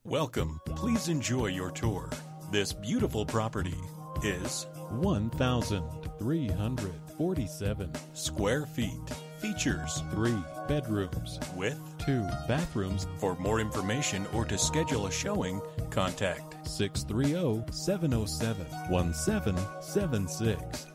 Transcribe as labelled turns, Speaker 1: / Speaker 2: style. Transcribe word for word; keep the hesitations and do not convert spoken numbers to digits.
Speaker 1: Welcome. Please enjoy your tour. This beautiful property is
Speaker 2: one thousand three hundred forty-seven
Speaker 1: square feet. Features
Speaker 2: three bedrooms
Speaker 1: with
Speaker 2: two bathrooms.
Speaker 1: For more information or to schedule a showing, contact
Speaker 2: six three zero, seven zero seven, one seven seven six.